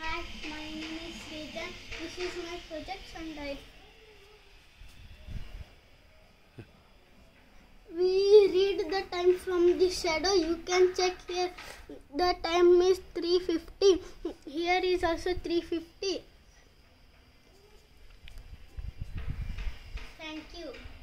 Hi, my name is Srijan. This is my project sunlight. We read the time from the shadow. You can check here. The time is 3:50. Here is also 3:50. Thank you.